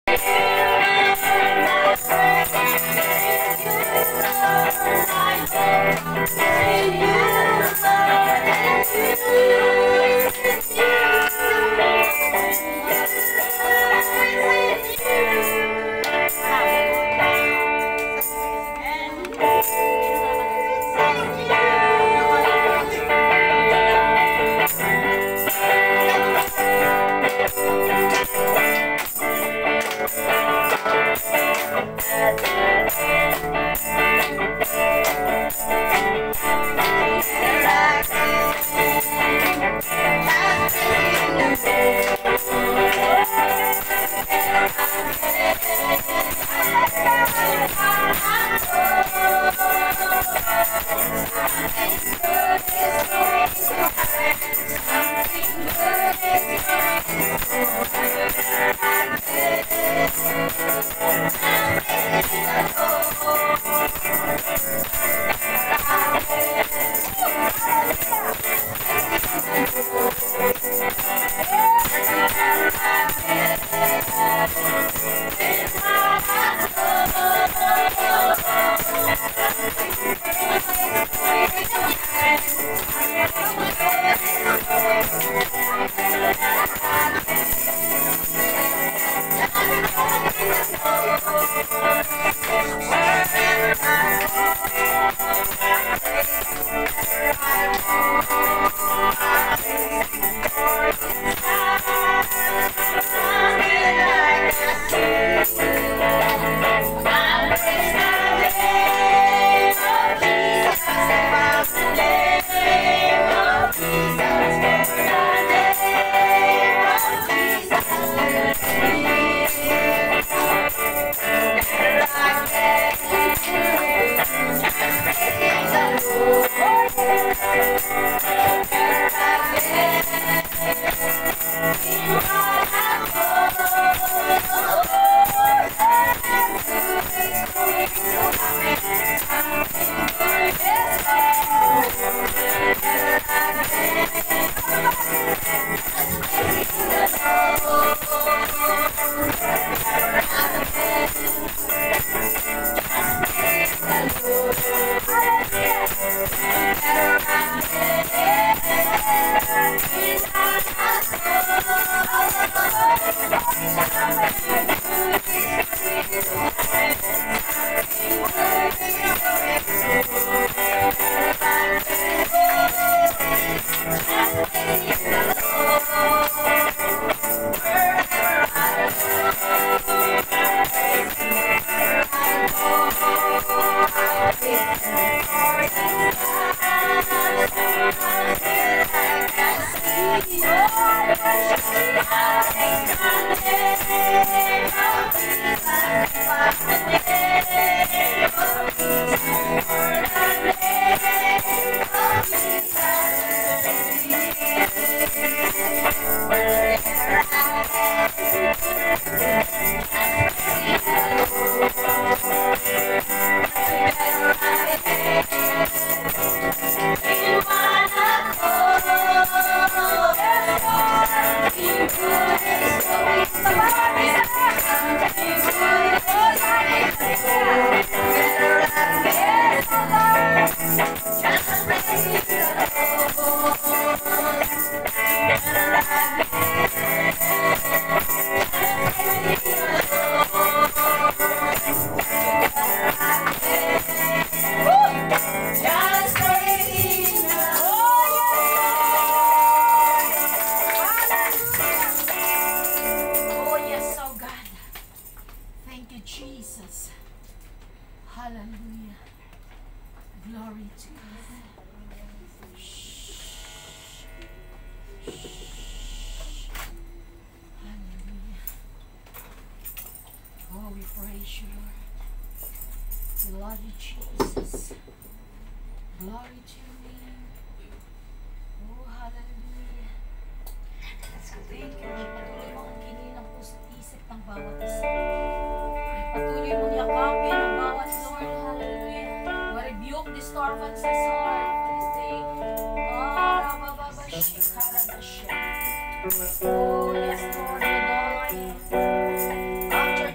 Oh, yes, Lord, with all I am.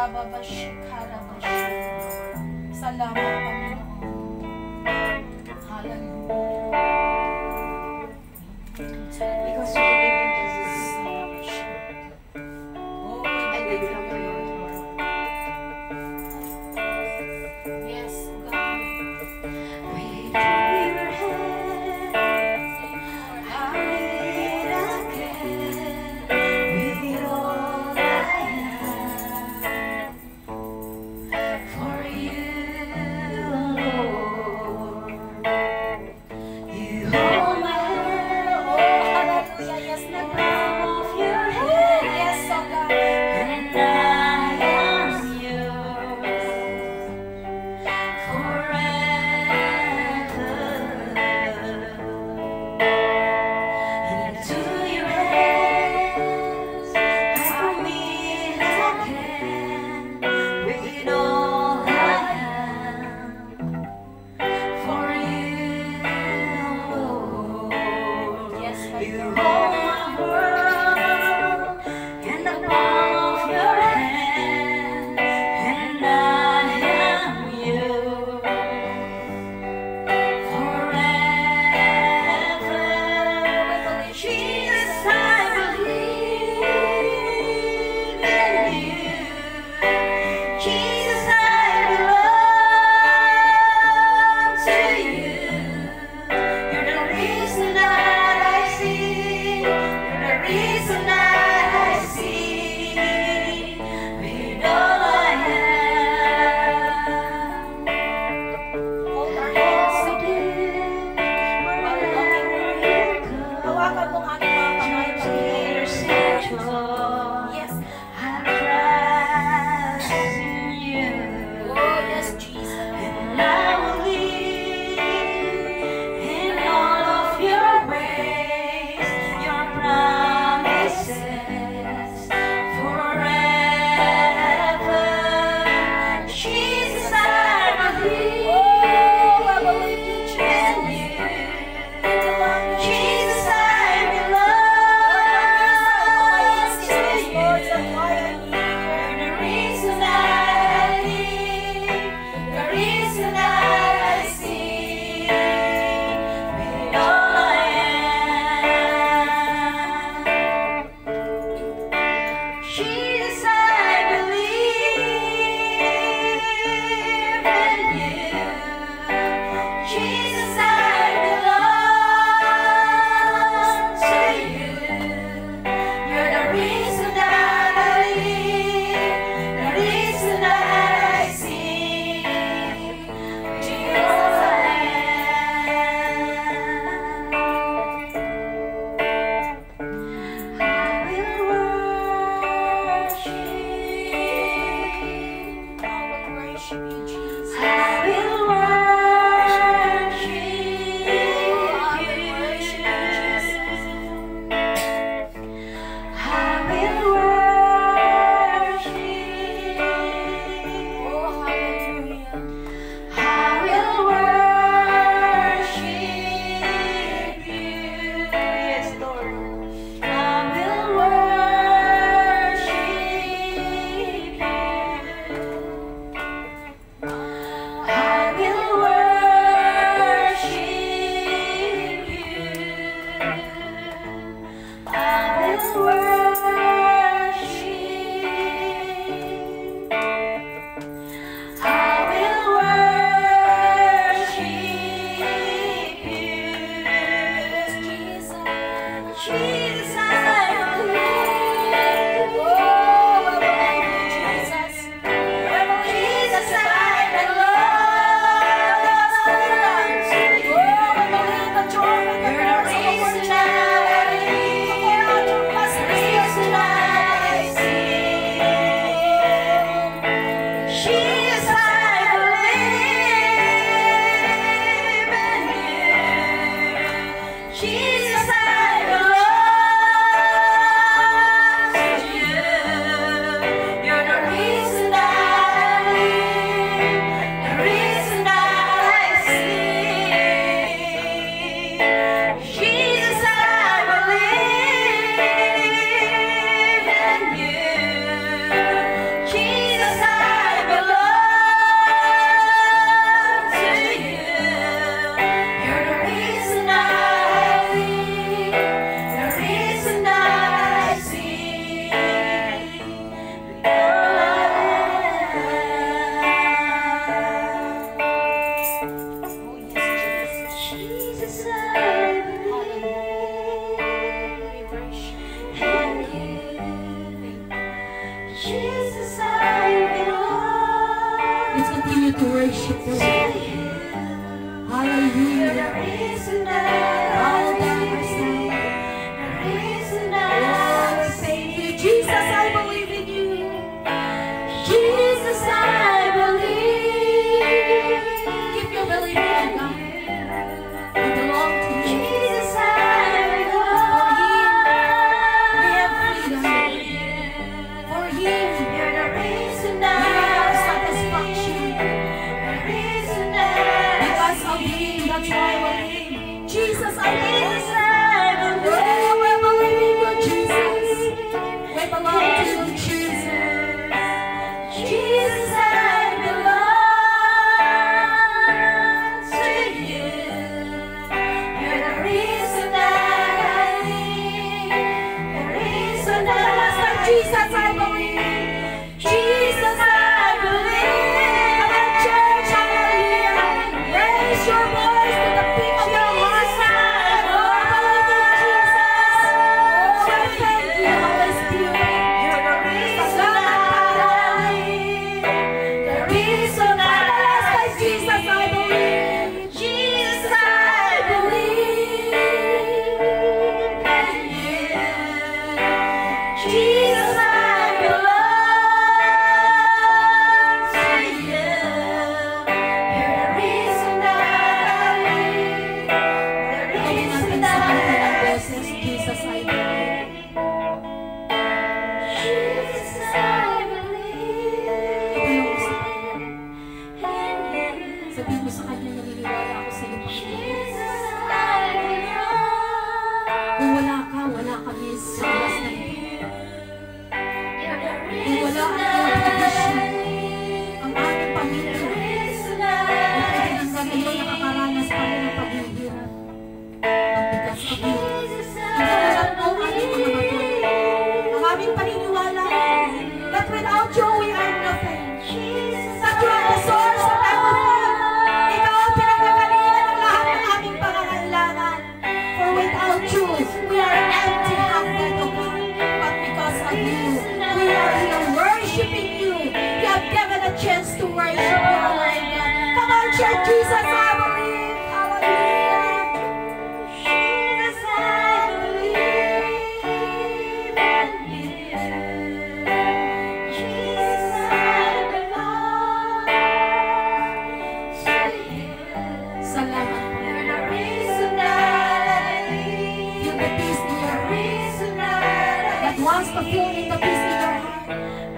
Salamat, Panginoon. Hallelujah. Because you believe in Jesus. Oh, And they belong to you, Lord. yes, God. We throw your hands, I need again with all I am. For you, Lord, you hold my hand. Oh, hallelujah. Yes, In the Lord. palm of your hand, Yes, oh God. and I am yours forever. Into your hands I commit again with all I am. For you, Lord, Yes, my you God. hold my world in the palm of your hand, and I am yours forever. Jesus, I believe in you. Jesus, I belong to you. You're the reason that I see. You're the reason that I see with all I am. Hold our hands. Oh, dear, wherever you Hawakan mo go, ang ating mga kamay, tears Panginoon. and joy, Yes. I trust in you. Oh, yes, Jesus. And I will live in all of your ways, your promises forever. Jesus, I believe in you. Jesus, I belong to Jesus, I believe. Jesus, I believe. Come on, church, hallelujah. Raise your voice to the peak of your heart. Oh, believe in Jesus. Oh, I thank you, Holy Spirit. You're the reason I believe. The reason I Jesus, I believe. Jesus, I believe in you. Jesus, I belong to you. You're the reason that I live. The reason that I see. Jesus, I believe. Jesus, I believe in you. Sabihin mo sa kanya, naniniwala ako sa iyo, Panginoon. Jesus, I belong. Kung wala ka, wala kami sa oras na ito. You're the Kung wala reason ang iyong provision, I live. ang aming The pamilya, reason ay I pinanggaling mo nakakaranas pa rin ng paghihirap. Ang bigas of you. Jesus, Hindi I lang po ang aming mga mata. believe. Ang aming paniniwala that without you, we are nothing. Jesus, That you are the source of everything. Ikaw ang pinagkagalingan ng lahat ng aming pangangailangan. For without you, we are empty-handed, O God. But because of you, we are here worshiping you. You have given a chance to worship you, O Lord God. Come on, church, Jesus, I believe. Hallelujah. Jesus, I believe in you. Jesus, I belong to you. Salamat po. You're the reason that I live. Feel the peace in your The reason that I that wants to feel in the peace in your heart.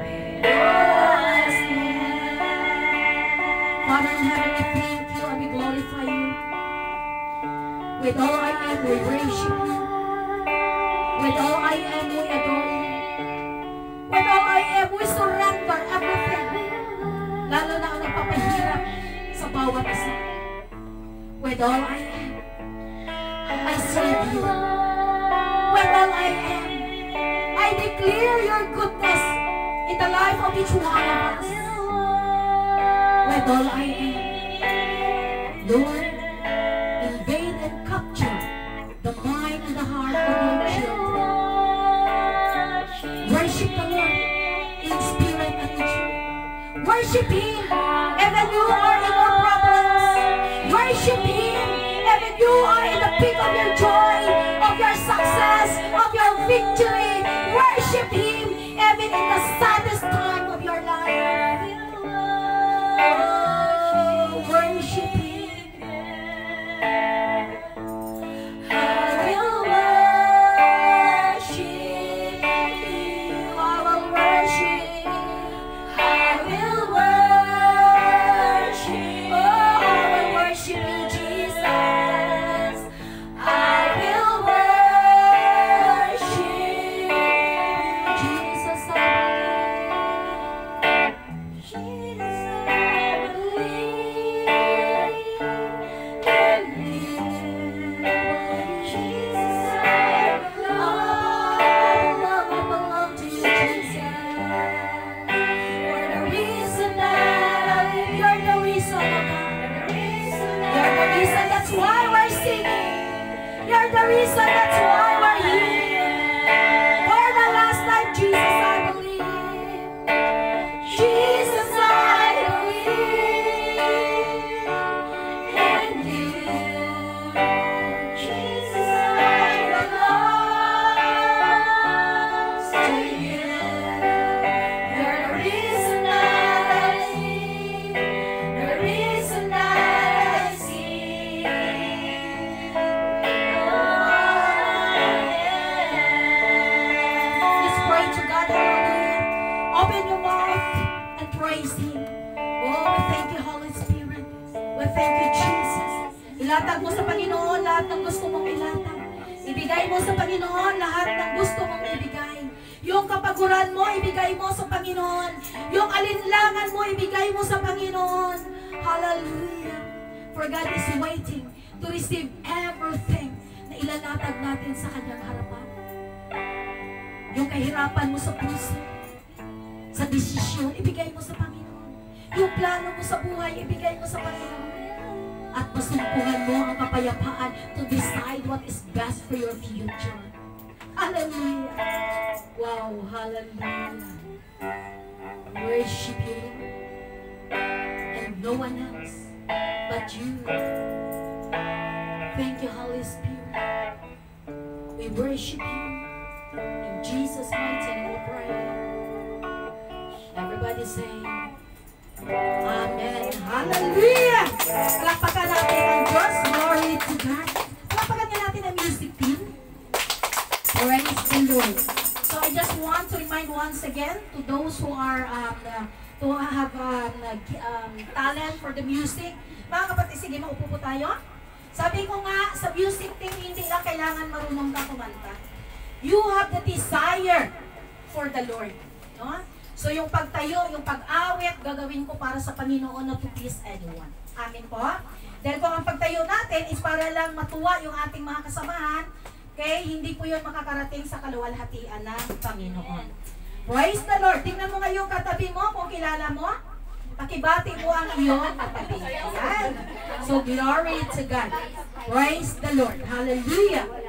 Father in heaven, we thank you and we glorify you. With all I am, we worship you. With all I am, we adore you. With all I am, we surrender everything. Lalo na ang nagpapahirap sa bawat isa. With all I am, I serve you. With all I am, I declare your goodness in the life of each one of us. With all I am, Lord, invade and capture the mind and the heart of your children. Worship the Lord in spirit and in truth. Worship Him even you are in your problems. Worship Him even you are in the peak of your joy, of your success, of your victory. Worship Him even in the saddest time of your life. Oh, worship Him. I will worship you. I will worship. I will worship. Oh, I will worship you, Jesus. I will worship Jesus. I believe. Jesus, I believe in you. Jesus, I belong to you, Jesus. You're the reason that I live. You're the reason, oh God. You're the reason, that's why we're singing. You're the reason, that's why we're here. For the last time, Jesus, I believe. Jesus, I believe in you. Jesus, I belong to you. You're the reason that I live, the reason that I see. Let's pray to God, hallelujah. Open your mouth and praise Him. Oh, we thank you, Holy Spirit. We thank you, Jesus. Ilatag mo sa Panginoon lahat ng gusto mong ilatag. Ibigay mo sa Panginoon lahat ng gusto mong ibigay. Yung kapaguran mo, ibigay mo sa Panginoon. Yung alinlangan mo, ibigay mo sa Panginoon. Hallelujah. For God is waiting to receive everything na ilalatag natin sa Kanyang harapan. Yung kahirapan mo sa puso, sa desisyon, ibigay mo sa Panginoon. Yung plano mo sa buhay, ibigay mo sa Panginoon. At masumpungan mo ang kapayapaan to decide what is best for your future. Hallelujah. Wow, hallelujah. Worship you, Lord. And no one else but you. Thank you, Holy Spirit. We worship you. In Jesus' mighty name we pray. Everybody say, Amen. Hallelujah! Palakpakan natin ang Diyos. Glory to God. Palakpakan niya natin ang music team. Praise the Lord. So I just want to remind once again to those who are who have talent for the music. Mga kapatid, sige, maupo po tayo. Sabi ko nga, sa music team, hindi lang kailangan marunong ka kumanta. You have the desire for the Lord. No? So yung pagtayo, yung pag-awit, gagawin ko para sa Panginoon, not to please anyone. Amin po. Dahil kung ang pagtayo natin is para lang matuwa yung ating mga kasamahan, okay, hindi po yun makakarating sa kaluwalhatian ng Panginoon. Praise the Lord. Tingnan mo ngayon katabi mo kung kilala mo. Pakibati mo ang iyong katabi. Ayan. So glory to God. Praise the Lord. Hallelujah.